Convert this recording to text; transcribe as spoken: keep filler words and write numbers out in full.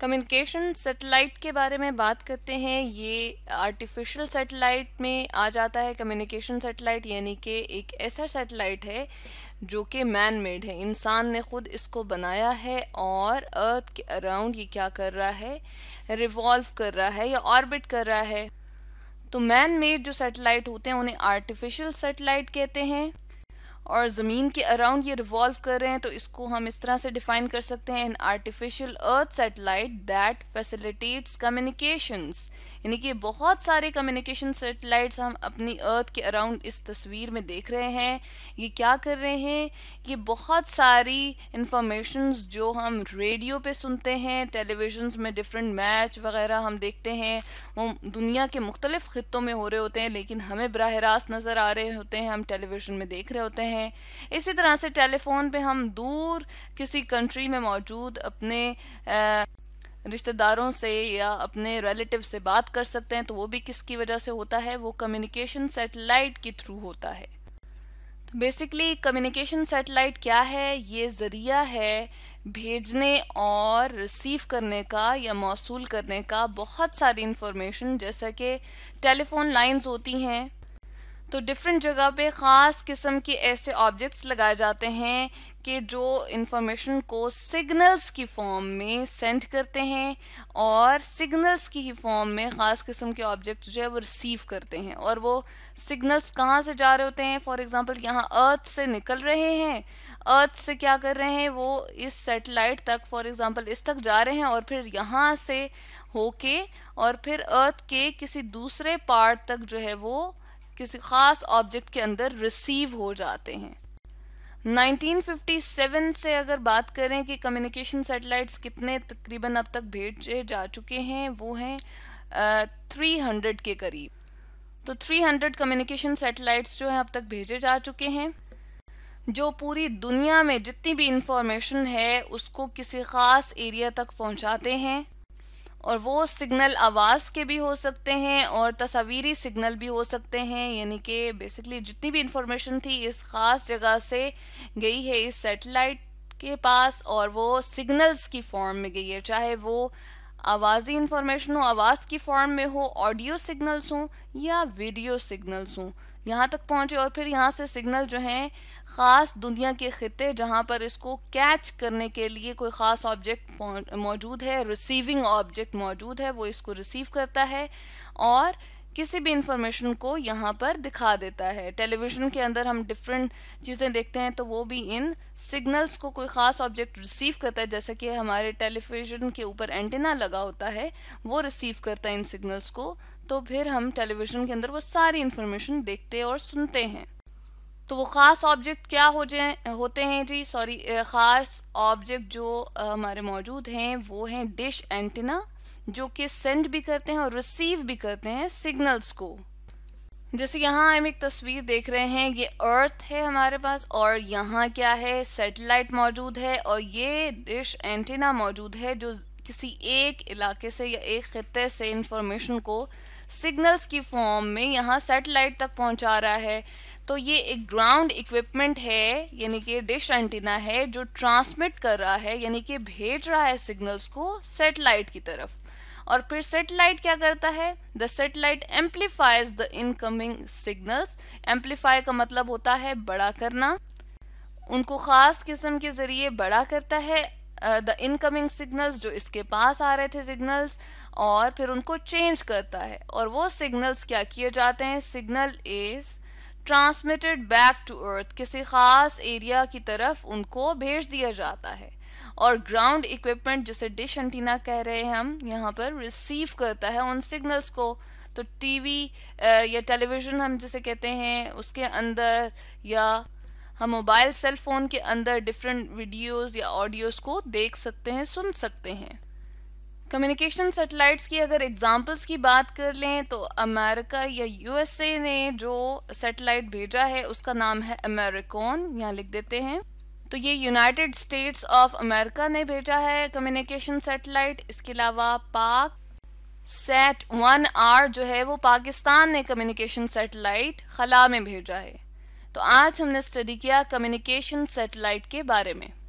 Communication satellite के बारे में बात करते हैं। ये आर्टिफिशियल सैटेलाइट में आ जाता है। कम्युनिकेशन सैटेलाइट यानी कि एक ऐसा सैटेलाइट है जो कि मैन मेड है, इंसान ने खुद इसको बनाया है और अर्थ के अराउंड ये क्या कर रहा है, रिवॉल्व कर रहा है या ऑर्बिट कर रहा है। तो मैन मेड जो सैटेलाइट होते हैं उन्हें आर्टिफिशियल सैटेलाइट कहते हैं, और ज़मीन के अराउंड ये रिवॉल्व कर रहे हैं तो इसको हम इस तरह से डिफाइन कर सकते हैं, an artificial earth satellite that facilitates communications. यानी कि बहुत सारे कम्युनिकेशन सैटेलाइट्स हम अपनी अर्थ के अराउंड इस तस्वीर में देख रहे हैं। ये क्या कर रहे हैं, ये बहुत सारी इंफॉर्मेशंस जो हम रेडियो पे सुनते हैं, टेलीविजन्स में डिफरेंट मैच वगैरह हम देखते हैं, वो दुनिया के मुख्तलिफ खित्तों में हो रहे होते हैं लेकिन हमें बराह रास्त नज़र आ रहे होते हैं, हम टेलीविजन में देख रहे होते हैं। इसी तरह से टेलीफोन पे हम दूर किसी कंट्री में मौजूद अपने आ, रिश्तेदारों से या अपने रिलेटिव से बात कर सकते हैं, तो वो भी किसकी वजह से होता है, वो कम्युनिकेशन सैटेलाइट के थ्रू होता है। तो बेसिकली कम्युनिकेशन सैटेलाइट क्या है, ये ज़रिया है भेजने और रिसीव करने का या मौसूल करने का बहुत सारी इंफॉर्मेशन। जैसा कि टेलीफोन लाइंस होती हैं तो डिफरेंट जगह पे ख़ास किस्म के ऐसे ऑब्जेक्ट्स लगाए जाते हैं कि जो इंफॉर्मेशन को सिग्नल्स की फॉर्म में सेंड करते हैं और सिग्नल्स की ही फॉर्म में ख़ास किस्म के ऑब्जेक्ट जो है वो रिसीव करते हैं। और वो सिग्नल्स कहाँ से जा रहे होते हैं, फॉर एग्जांपल यहाँ अर्थ से निकल रहे हैं, अर्थ से क्या कर रहे हैं, वो इस सैटेलाइट तक फॉर एग्जांपल इस तक जा रहे हैं और फिर यहाँ से होके और फिर अर्थ के किसी दूसरे पार्ट तक जो है वो किसी खास ऑब्जेक्ट के अंदर रिसीव हो जाते हैं। नाइनटीन फिफ्टी सेवन से अगर बात करें कि कम्युनिकेशन सैटेलाइट्स कितने तकरीबन अब तक भेजे जा चुके हैं, वो हैं थ्री हंड्रेड के करीब। तो थ्री हंड्रेड कम्युनिकेशन सैटेलाइट्स जो हैं अब तक भेजे जा चुके हैं, जो पूरी दुनिया में जितनी भी इंफॉर्मेशन है उसको किसी ख़ास एरिया तक पहुंचाते हैं। और वो सिग्नल आवाज़ के भी हो सकते हैं और तस्वीरी सिग्नल भी हो सकते हैं, यानी कि बेसिकली जितनी भी इंफॉर्मेशन थी इस ख़ास जगह से गई है इस सैटेलाइट के पास और वो सिग्नल्स की फॉर्म में गई है, चाहे वो आवाज़ी इंफॉर्मेशन हो, आवाज़ की फॉर्म में हो, ऑडियो सिग्नल्स हों या वीडियो सिग्नल्स हों, यहाँ तक पहुँचे। और फिर यहाँ से सिग्नल जो हैं ख़ास दुनिया के खित्ते जहाँ पर इसको कैच करने के लिए कोई ख़ास ऑब्जेक्ट मौजूद है, रिसीविंग ऑब्जेक्ट मौजूद है, वो इसको रिसीव करता है और किसी भी इंफॉर्मेशन को यहाँ पर दिखा देता है। टेलीविज़न के अंदर हम डिफरेंट चीज़ें देखते हैं तो वो भी इन सिग्नल्स को कोई ख़ास ऑब्जेक्ट रिसीव करता है, जैसे कि हमारे टेलीविज़न के ऊपर एंटीना लगा होता है, वो रिसीव करता है इन सिग्नल्स को, तो फिर हम टेलीविज़न के अंदर वो सारी इंफॉर्मेशन देखते और सुनते हैं। तो वो ख़ास ऑब्जेक्ट क्या हो जाए होते हैं जी सॉरी ख़ास ऑब्जेक्ट जो हमारे मौजूद हैं वो हैं डिश एंटीना, जो कि सेंड भी करते हैं और रिसीव भी करते हैं सिग्नल्स को। जैसे यहाँ हम एक तस्वीर देख रहे हैं, ये अर्थ है हमारे पास और यहाँ क्या है, सैटेलाइट मौजूद है और ये डिश एंटीना मौजूद है जो किसी एक इलाके से या एक खित्ते से इंफॉर्मेशन को सिग्नल्स की फॉर्म में यहाँ सैटेलाइट तक पहुँचा रहा है। तो ये एक ग्राउंड इक्विपमेंट है, यानी कि डिश एंटीना है जो ट्रांसमिट कर रहा है, यानी कि भेज रहा है सिग्नल्स को सैटेलाइट की तरफ। और फिर सैटेलाइट क्या करता है, the satellite amplifies the incoming signals. Amplify का मतलब होता है बड़ा करना, उनको ख़ास किस्म के ज़रिए बड़ा करता है द इनकमिंग सिग्नल्स, जो इसके पास आ रहे थे सिग्नल्स, और फिर उनको चेंज करता है। और वो सिग्नल्स क्या किए जाते हैं, signal is transmitted back to earth, किसी ख़ास एरिया की तरफ उनको भेज दिया जाता है। और ग्राउंड इक्विपमेंट जिसे डिश एंटीना कह रहे हैं हम, यहाँ पर रिसीव करता है उन सिग्नल्स को। तो टीवी या टेलीविज़न हम जिसे कहते हैं उसके अंदर, या हम मोबाइल सेल फोन के अंदर डिफरेंट वीडियोस या ऑडियोस को देख सकते हैं, सुन सकते हैं। कम्युनिकेशन सैटेलाइट्स की अगर एग्जांपल्स की बात कर लें तो अमेरिका या यूएसए ने जो सैटेलाइट भेजा है उसका नाम है अमेरिकॉन, यहाँ लिख देते हैं। तो ये यूनाइटेड स्टेट्स ऑफ अमेरिका ने भेजा है कम्युनिकेशन सैटेलाइट। इसके अलावा पाक सैट वन आर जो है वो पाकिस्तान ने कम्युनिकेशन सैटेलाइट खला में भेजा है। तो आज हमने स्टडी किया कम्युनिकेशन सैटेलाइट के बारे में।